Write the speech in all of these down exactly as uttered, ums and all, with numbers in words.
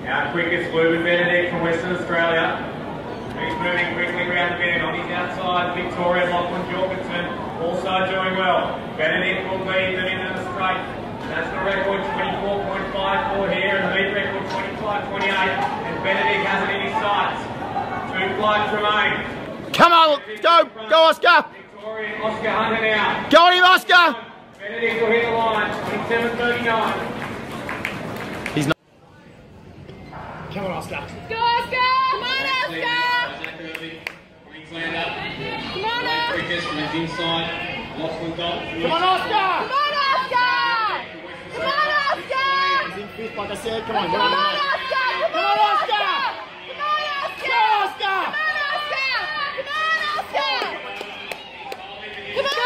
Out quick is Lubin Benedict from Western Australia. He's moving quickly around the bend. On his outside, Victoria Lachlan Jorgensen also doing well. Benedict will lead them into the straight. National record twenty-four point five four here, and the meet record twenty-five twenty-eight. And Benedict has it in his sights. Two flights remain. Come on, go, go Oscar! Victoria and Oscar Hunter now. Go on him, Oscar! Benedict will hit the line, twenty-seven thirty-nine. He's not. Come on, Oscar. Go, Oscar! Come on, Oscar! Queenslander. Come on, Oscar! Quickest from his inside. Lachlan got. Come on, Oscar! Come on, Oscar! Come on, Oscar! He's in fifth, like I said. Come on, Come on, Oscar! Come on, Oscar! Come on, Oscar! Go, Oscar! Come on, Oscar! Come on, Oscar! Come on, Oscar!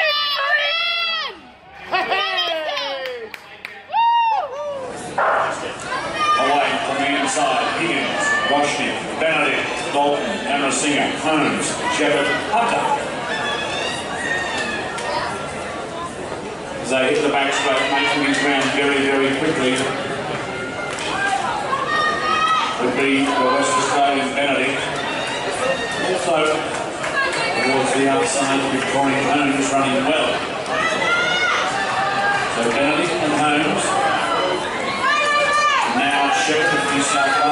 Away from the inside, Higgins, Washington, Benedict, Dalton, Amasinger, Holmes, Shepherd, Hunter. As they hit the back straight, making his round very, very quickly. Would be the West Australian Benedict. Also, towards the outside, Victorian Holmes running well. So Benedict and Holmes. Now Shepherd of New South Wales.